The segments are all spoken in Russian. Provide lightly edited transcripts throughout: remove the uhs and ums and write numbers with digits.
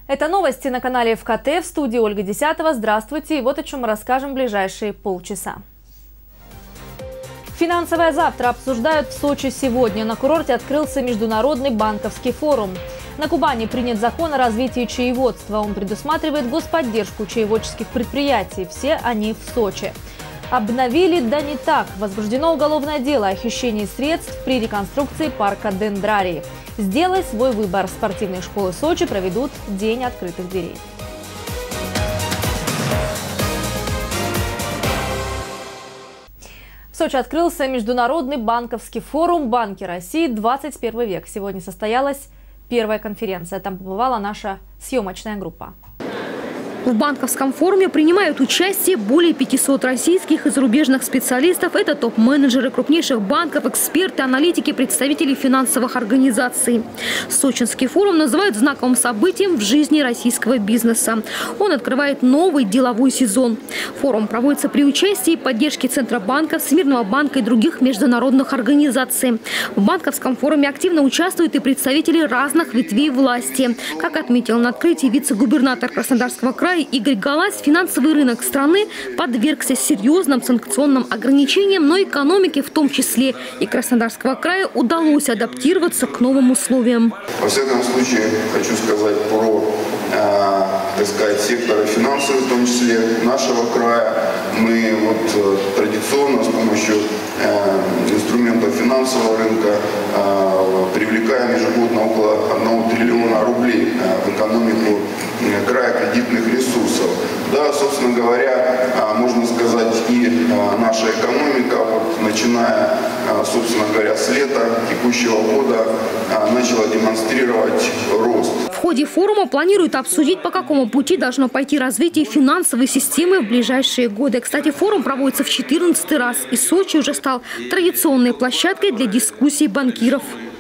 Это новости на канале ФКТ. В студии Ольга Десятова. Здравствуйте. И вот о чем мы расскажем в ближайшие полчаса. Финансовое завтра обсуждают в Сочи сегодня. На курорте открылся Международный банковский форум. На Кубани принят закон о развитии чаеводства. Он предусматривает господдержку чаеводческих предприятий. Все они в Сочи. Обновили, да не так. Возбуждено уголовное дело о хищении средств при реконструкции парка Дендрарий. Сделай свой выбор. Спортивные школы Сочи проведут День открытых дверей. В Сочи открылся Международный банковский форум «Банки России. 21 век». Сегодня состоялась первая конференция. Там побывала наша съемочная группа. В банковском форуме принимают участие более 500 российских и зарубежных специалистов. Это топ-менеджеры крупнейших банков, эксперты, аналитики, представители финансовых организаций. Сочинский форум называют знаковым событием в жизни российского бизнеса. Он открывает новый деловой сезон. Форум проводится при участии и поддержке Центробанка, Всемирного банка и других международных организаций. В банковском форуме активно участвуют и представители разных ветвей власти. Как отметил на открытии вице-губернатор Краснодарского края Игорь Галась, финансовый рынок страны подвергся серьезным санкционным ограничениям, но экономике в том числе и Краснодарского края удалось адаптироваться к новым условиям. Во всяком случае, хочу сказать про, секторы финансовые, в том числе нашего края. Мы традиционно с помощью инструментов финансового рынка привлекаем ежегодно около 1 триллиона рублей в экономику края кредитных ресурсов. Да, собственно говоря, можно сказать, и наша экономика, начиная, собственно говоря, с лета текущего года, начала демонстрировать рост. В ходе форума планируют обсудить, по какому пути должно пойти развитие финансовой системы в ближайшие годы. Кстати, форум проводится в 14-й раз, и Сочи уже стал традиционной площадкой для дискуссий банкиров.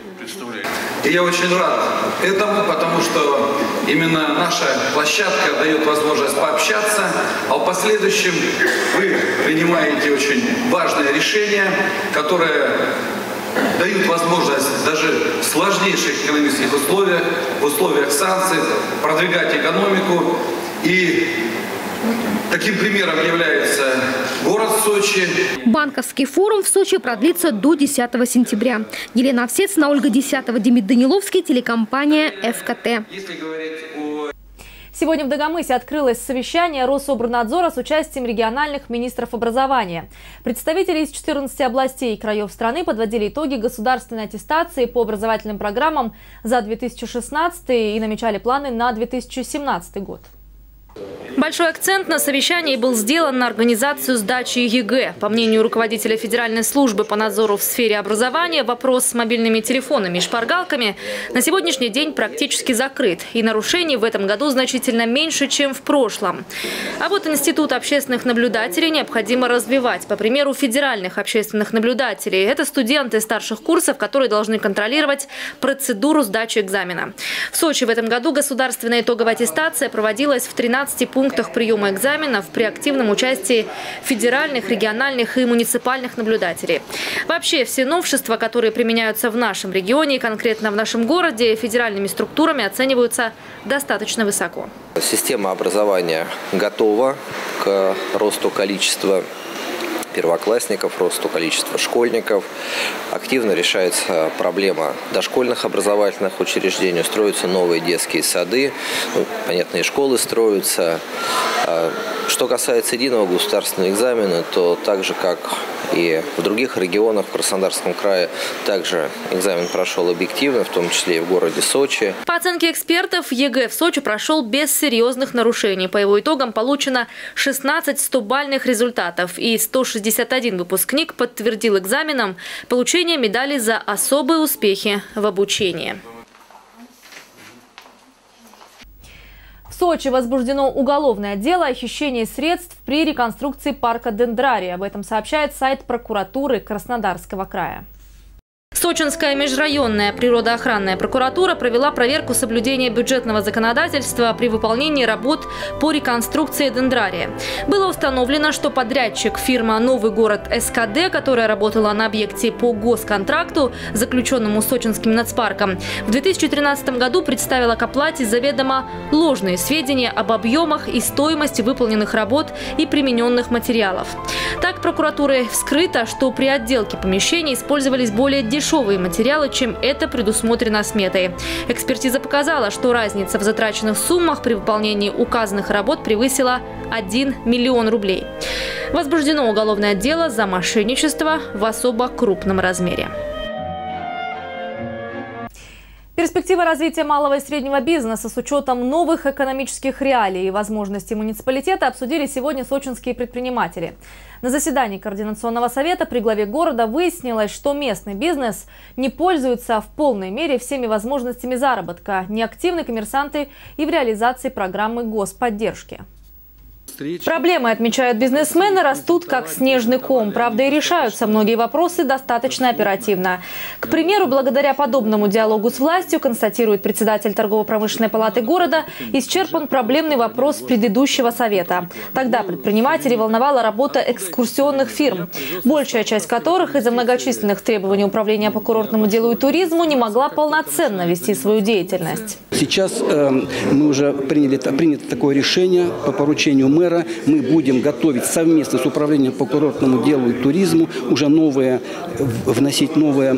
И я очень рад этому, потому что именно наша площадка дает возможность пообщаться, а в последующем вы принимаете очень важные решения, которые дают возможность даже в сложнейших экономических условиях, в условиях санкций, продвигать экономику. И таким примером является город Сочи. Банковский форум в Сочи продлится до 10 сентября. Елена Овсецина, Ольга Десятова, Демид Даниловский, телекомпания ФКТ. Сегодня в Дагомысе открылось совещание Рособорнадзора с участием региональных министров образования. Представители из 14 областей и краев страны подводили итоги государственной аттестации по образовательным программам за 2016 и намечали планы на 2017 год. Большой акцент на совещании был сделан на организацию сдачи ЕГЭ. По мнению руководителя Федеральной службы по надзору в сфере образования, вопрос с мобильными телефонами и шпаргалками на сегодняшний день практически закрыт. И нарушений в этом году значительно меньше, чем в прошлом. А вот институт общественных наблюдателей необходимо развивать. По примеру федеральных общественных наблюдателей. Это студенты старших курсов, которые должны контролировать процедуру сдачи экзамена. В Сочи в этом году государственная итоговая аттестация проводилась в 13 пунктах приема экзаменов при активном участии федеральных, региональных и муниципальных наблюдателей. Вообще, все новшества, которые применяются в нашем регионе и конкретно в нашем городе, федеральными структурами оцениваются достаточно высоко. Система образования готова к росту количества первоклассников, росту количества школьников. Активно решается проблема дошкольных образовательных учреждений. Строятся новые детские сады, понятные школы строятся. Что касается единого государственного экзамена, то так же, как и в других регионах, в Краснодарском крае, также экзамен прошел объективно, в том числе и в городе Сочи. По оценке экспертов, ЕГЭ в Сочи прошел без серьезных нарушений. По его итогам получено 16 100-бальных результатов. И 161 выпускник подтвердил экзаменом получение медали за особые успехи в обучении. В Сочи возбуждено уголовное дело о хищении средств при реконструкции парка Дендрарий. Об этом сообщает сайт прокуратуры Краснодарского края. Сочинская межрайонная природоохранная прокуратура провела проверку соблюдения бюджетного законодательства при выполнении работ по реконструкции дендрария. Было установлено, что подрядчик фирма «Новый город СКД», которая работала на объекте по госконтракту, заключенному Сочинским нацпарком, в 2013 году представила к оплате заведомо ложные сведения об объемах и стоимости выполненных работ и примененных материалов. Так, прокуратурой вскрыто, что при отделке помещений использовались более дешевые материалы, чем это предусмотрено сметой. Экспертиза показала, что разница в затраченных суммах при выполнении указанных работ превысила 1 миллион рублей. Возбуждено уголовное дело за мошенничество в особо крупном размере. Перспективы развития малого и среднего бизнеса с учетом новых экономических реалий и возможностей муниципалитета обсудили сегодня сочинские предприниматели. На заседании Координационного совета при главе города выяснилось, что местный бизнес не пользуется в полной мере всеми возможностями заработка, неактивны коммерсанты и в реализации программы господдержки. Проблемы, отмечают бизнесмены, растут как снежный ком. Правда, и решаются многие вопросы достаточно оперативно. К примеру, благодаря подобному диалогу с властью, констатирует председатель торгово-промышленной палаты города, исчерпан проблемный вопрос предыдущего совета. Тогда предпринимателей волновала работа экскурсионных фирм, большая часть которых из-за многочисленных требований управления по курортному делу и туризму не могла полноценно вести свою деятельность. Сейчас мы уже принято такое решение по поручению мэра. Мы будем готовить совместно с управлением по курортному делу и туризму уже вносить новые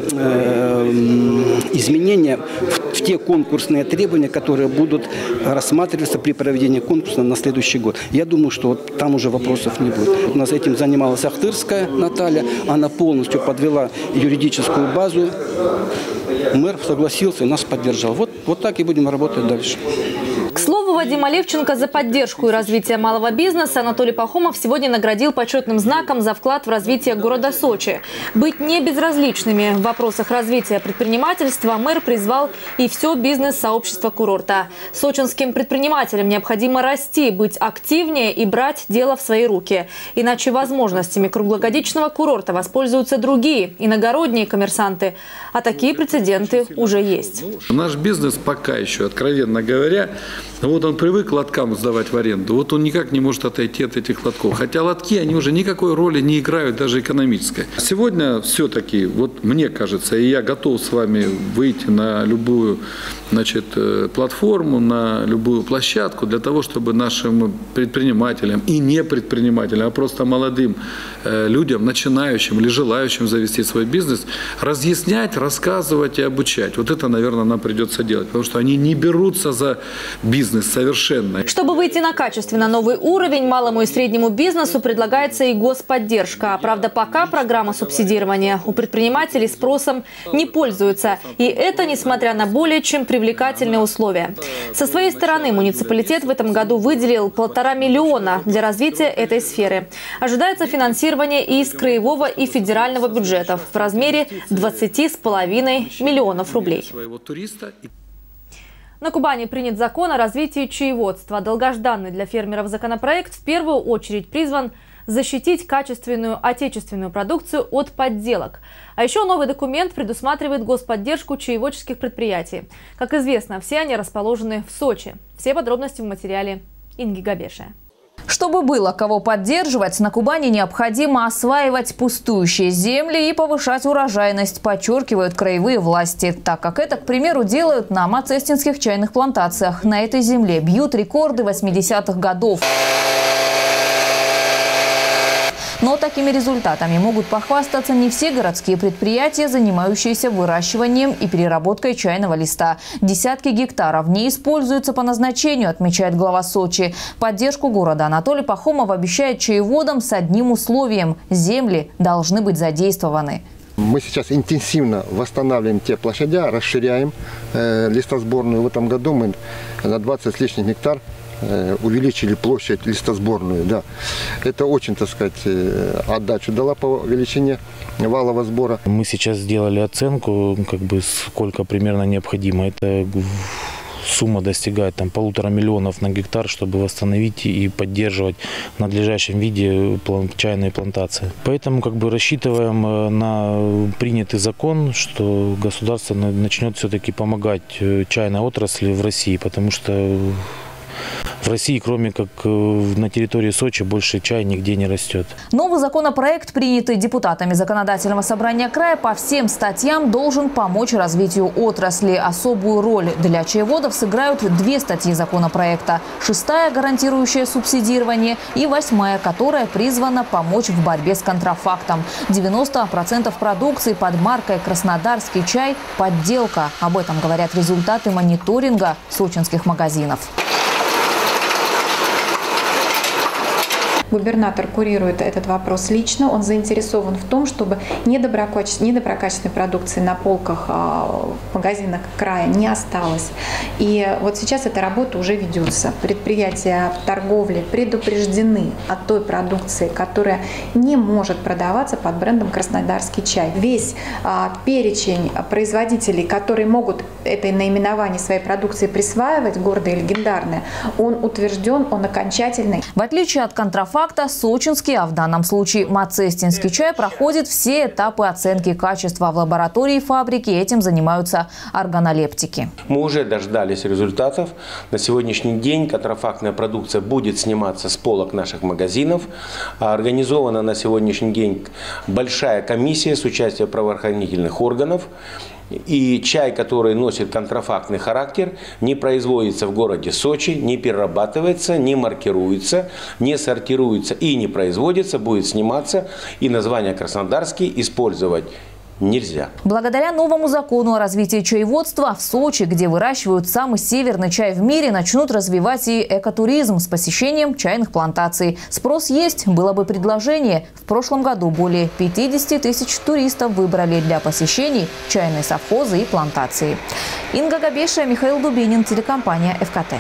изменения в те конкурсные требования, которые будут рассматриваться при проведении конкурса на следующий год. Я думаю, что там уже вопросов не будет. У нас этим занималась Ахтырская Наталья. Она полностью подвела юридическую базу. Мэр согласился и нас поддержал. Вот так и будем работать дальше. К слову, Вадима Левченко за поддержку и развитие малого бизнеса Анатолий Пахомов сегодня наградил почетным знаком за вклад в развитие города Сочи. Быть не безразличными в вопросах развития предпринимательства мэр призвал и все бизнес-сообщество курорта. Сочинским предпринимателям необходимо расти, быть активнее и брать дело в свои руки. Иначе возможностями круглогодичного курорта воспользуются другие иногородние коммерсанты. А такие прецеденты уже есть. Наш бизнес пока еще, откровенно говоря, вот он привык лоткам сдавать в аренду, вот он никак не может отойти от этих лотков. Хотя лотки, они уже никакой роли не играют, даже экономической. Сегодня все-таки, вот мне кажется, и я готов с вами выйти на любую, платформу, на любую площадку для того, чтобы нашим предпринимателям и не предпринимателям, а просто молодым людям, начинающим или желающим завести свой бизнес, разъяснять, рассказывать и обучать. Вот это, наверное, нам придется делать, потому что они не берутся за бизнес совершенно. Чтобы выйти на качественно новый уровень, малому и среднему бизнесу предлагается и господдержка. Правда, пока программа субсидирования у предпринимателей спросом не пользуется. И это несмотря на более чем привлекательные условия. Со своей стороны муниципалитет в этом году выделил 1,5 миллиона для развития этой сферы. Ожидается финансирование и из краевого и федерального бюджетов в размере 20,5 миллионов рублей. На Кубани принят закон о развитии чаеводства. Долгожданный для фермеров законопроект в первую очередь призван защитить качественную отечественную продукцию от подделок. А еще новый документ предусматривает господдержку чаеводческих предприятий. Как известно, все они расположены в Сочи. Все подробности в материале Инги Габешия. Чтобы было кого поддерживать, на Кубани необходимо осваивать пустующие земли и повышать урожайность, подчеркивают краевые власти. Так как это, к примеру, делают на мацестинских чайных плантациях. На этой земле бьют рекорды 80-х годов. Но такими результатами могут похвастаться не все городские предприятия, занимающиеся выращиванием и переработкой чайного листа. Десятки гектаров не используются по назначению, отмечает глава Сочи. Поддержку города Анатолий Пахомов обещает чаеводам с одним условием – земли должны быть задействованы. Мы сейчас интенсивно восстанавливаем те площади, расширяем листосборную. В этом году мы на 20 с лишним гектар увеличили площадь листосборную. Да. Это очень, так сказать, отдачу дала по величине валового сбора. Мы сейчас сделали оценку, сколько примерно необходимо. Это сумма достигает там 1,5 миллиона на гектар, чтобы восстановить и поддерживать в надлежащем виде чайные плантации. Поэтому рассчитываем на принятый закон, что государство начнет все-таки помогать чайной отрасли в России, потому что в России, кроме как на территории Сочи, больше чай нигде не растет. Новый законопроект, принятый депутатами Законодательного собрания края, по всем статьям должен помочь развитию отрасли. Особую роль для чаеводов сыграют 2 статьи законопроекта. 6-я, гарантирующая субсидирование, и 8-я, которая призвана помочь в борьбе с контрафактом. 90% продукции под маркой «Краснодарский чай» – подделка. Об этом говорят результаты мониторинга сочинских магазинов. Губернатор курирует этот вопрос лично. Он заинтересован в том, чтобы недоброкачественной продукции на полках в магазинах края не осталось. И вот сейчас эта работа уже ведется. Предприятия торговли предупреждены о той продукции, которая не может продаваться под брендом «Краснодарский чай». Весь перечень производителей, которые могут это наименование своей продукции присваивать, гордое и легендарное, он утвержден, он окончательный. В отличие от контрафакта, сочинский, а в данном случае мацестинский чай проходит все этапы оценки качества в лаборатории фабрики. Этим занимаются органолептики. Мы уже дождались результатов. На сегодняшний день контрафактная продукция будет сниматься с полок наших магазинов. Организована на сегодняшний день большая комиссия с участием правоохранительных органов. И чай, который носит контрафактный характер, не производится в городе Сочи, не перерабатывается, не маркируется, не сортируется и не производится, будет сниматься. И название «Краснодарский» использовать нельзя. Благодаря новому закону о развитии чаеводства в Сочи, где выращивают самый северный чай в мире, начнут развивать и экотуризм с посещением чайных плантаций. Спрос есть, было бы предложение. В прошлом году более 50 тысяч туристов выбрали для посещений чайные совхозы и плантации. Инга Габеша, Михаил Дубинин, телекомпания ФКТ.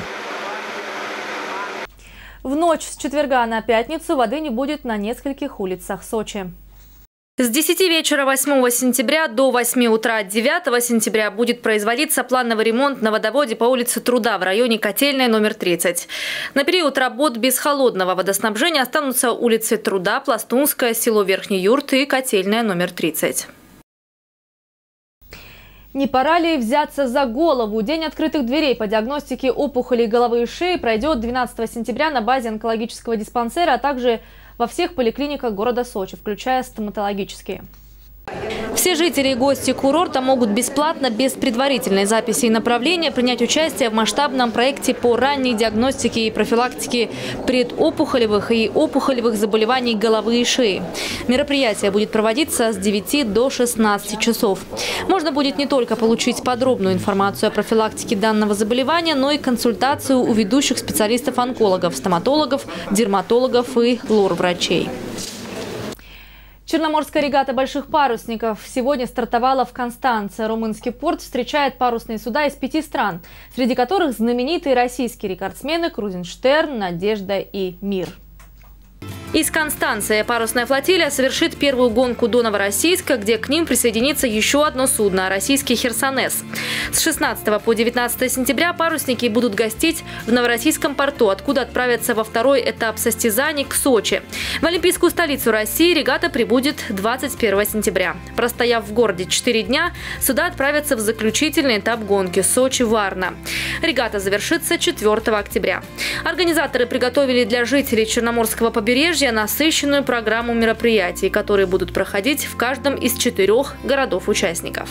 В ночь с четверга на пятницу воды не будет на нескольких улицах Сочи. С 10 вечера 8 сентября до 8 утра 9 сентября будет производиться плановый ремонт на водоводе по улице Труда в районе Котельная номер 30. На период работ без холодного водоснабжения останутся улицы Труда, Пластунская, село Верхний Юрт и Котельная номер 30. Не пора ли взяться за голову? День открытых дверей по диагностике опухолей головы и шеи пройдет 12 сентября на базе онкологического диспансера, а также во всех поликлиниках города Сочи, включая стоматологические. Все жители и гости курорта могут бесплатно, без предварительной записи и направления, принять участие в масштабном проекте по ранней диагностике и профилактике предопухолевых и опухолевых заболеваний головы и шеи. Мероприятие будет проводиться с 9 до 16 часов. Можно будет не только получить подробную информацию о профилактике данного заболевания, но и консультацию у ведущих специалистов-онкологов, стоматологов, дерматологов и лор-врачей. Черноморская регата больших парусников сегодня стартовала в Констанце. Румынский порт встречает парусные суда из 5 стран, среди которых знаменитые российские рекордсмены Крузенштерн, Надежда и Мир. Из Констанции парусная флотилия совершит первую гонку до Новороссийска, где к ним присоединится еще одно судно – российский «Херсонес». С 16 по 19 сентября парусники будут гостить в Новороссийском порту, откуда отправятся во второй этап состязаний к Сочи. В Олимпийскую столицу России регата прибудет 21 сентября. Простояв в городе 4 дня, суда отправятся в заключительный этап гонки Сочи-Варна. Регата завершится 4 октября. Организаторы приготовили для жителей Черноморского побережья насыщенную программу мероприятий, которые будут проходить в каждом из 4 городов-участников.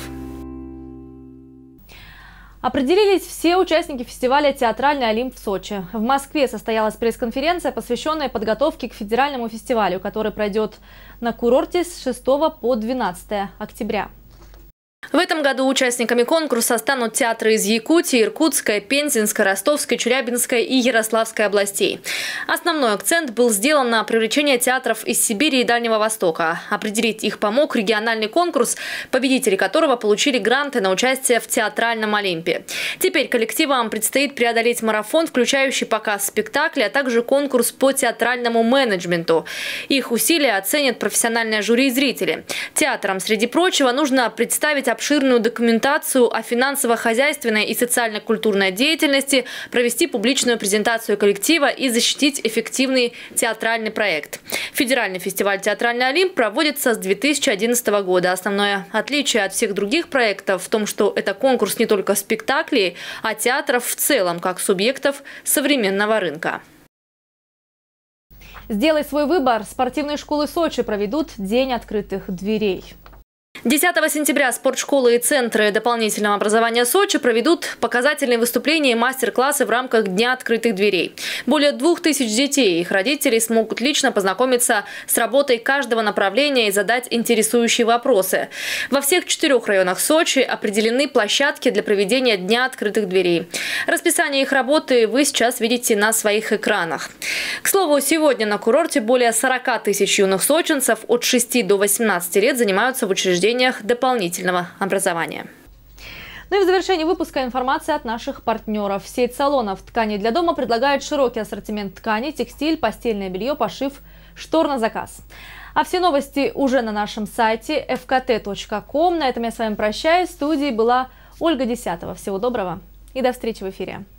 Определились все участники фестиваля «Театральный Олимп» в Сочи. В Москве состоялась пресс-конференция, посвященная подготовке к федеральному фестивалю, который пройдет на курорте с 6 по 12 октября. В этом году участниками конкурса станут театры из Якутии, Иркутской, Пензенской, Ростовской, Челябинской и Ярославской областей. Основной акцент был сделан на привлечение театров из Сибири и Дальнего Востока. Определить их помог региональный конкурс, победители которого получили гранты на участие в театральном Олимпе. Теперь коллективам предстоит преодолеть марафон, включающий показ спектакля, а также конкурс по театральному менеджменту. Их усилия оценят профессиональное жюри и зрители. Театрам, среди прочего, нужно представить обширную документацию о финансово-хозяйственной и социально-культурной деятельности, провести публичную презентацию коллектива и защитить эффективный театральный проект. Федеральный фестиваль «Театральный Олимп» проводится с 2011 года. Основное отличие от всех других проектов в том, что это конкурс не только спектаклей, а театров в целом, как субъектов современного рынка. Сделай свой выбор. Спортивные школы Сочи проведут День открытых дверей. 10 сентября спортшколы и центры дополнительного образования Сочи проведут показательные выступления и мастер-классы в рамках Дня открытых дверей. Более 2000 детей и их родителей смогут лично познакомиться с работой каждого направления и задать интересующие вопросы. Во всех 4 районах Сочи определены площадки для проведения Дня открытых дверей. Расписание их работы вы сейчас видите на своих экранах. К слову, сегодня на курорте более 40 тысяч юных сочинцев от 6 до 18 лет занимаются в учреждениях дополнительного образования. Ну и в завершении выпуска информация от наших партнеров. Сеть салонов «Ткани для дома» предлагает широкий ассортимент тканей, текстиль, постельное белье, пошив, штор на заказ. А все новости уже на нашем сайте fkt.com. На этом я с вами прощаюсь. В студии была Ольга Десятова. Всего доброго и до встречи в эфире.